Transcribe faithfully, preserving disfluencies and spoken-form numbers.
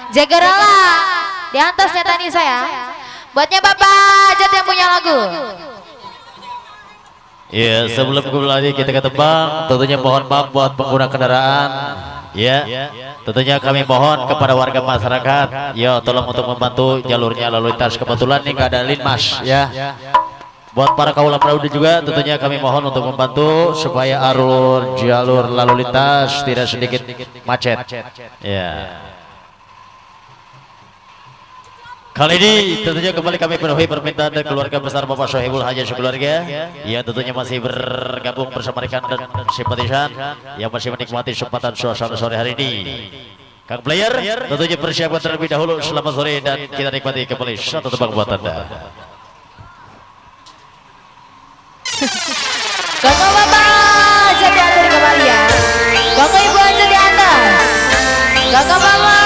Jaga rela di atasnya tadi saya. Buatnya Bapak Ajat yang punya lagu. Ya, sebelum kembali kita ke tebang, tentunya mohon maaf buat pengguna kendaraan. Ya, tentunya kami mohon kepada warga masyarakat, ya tolong untuk membantu jalurnya lalu lintas. Kebetulan nih nggak ada linmas, ya. Buat para kaula praudi juga, tentunya kami mohon untuk membantu supaya alur jalur lalu lintas tidak sedikit macet. Ya. Kali ini tentunya kembali kami penuhi permintaan dari keluarga besar Bapak Sohibul Hajat sekeluarga. Ya tentunya masih bergabung bersama rekan dan simpatisan yang masih menikmati kesempatan suasana sore hari ini. Kang player tentunya persiapkan terlebih dahulu. Selamat sore dan kita nikmati kembali satu tebang buat Anda. Kakak Bapak jadi atur kembali ya. Kakak Ibu aja di atas. Kakak Mama